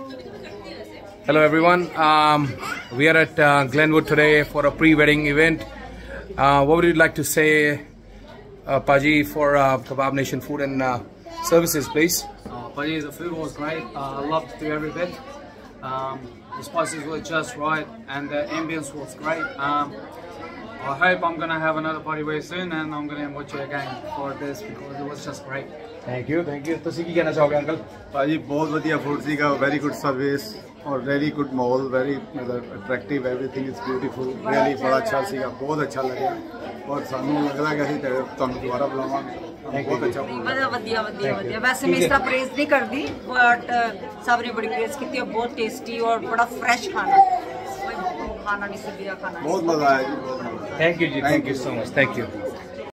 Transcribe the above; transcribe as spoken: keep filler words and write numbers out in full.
Hello everyone, um, we are at uh, Glenwood today for a pre-wedding event. Uh, what would you like to say, uh, Paji, for uh, Kabab Nation Food and uh, Services, please? Uh, Paji, the food was great. Uh, I loved every bit. Um, the spices were just right and the ambience was great. Um, I hope I'm going to have another party very soon and I'm going to invite you again for this because it was just great. Thank you, thank you. तुसी की कहना चाहोगे uncle? पाजी बहुत बढ़िया food सी का, very good service और very good mall, very attractive, everything is beautiful, really बड़ा अच्छा सी का, बहुत अच्छा लगा और सानू लग रहा है कि ਅਸੀਂ ਤੁਹਾਨੂੰ ਦੁਬਾਰਾ ਬੁਲਾਵਾਂਗੇ। बहुत अच्छा ਵਧੀਆ ਵਧੀਆ ਵਧੀਆ ਵਧੀਆ ਵੈਸੇ ਮੈਂ ਇਸ ਤਰ੍ਹਾਂ ਪ੍ਰੇਜ਼ ਨਹੀਂ ਕਰਦੀ ਬਟ ਸਭ ਨੇ ਬੜੀ ਪ੍ਰੇਜ਼ ਕੀਤੀ और बहुत टेस्टी और बड़ा फ्रेश खाना खाना नहीं सब खाना बहुत मजा आया जी। Thank you ji, thank you so much, thank you.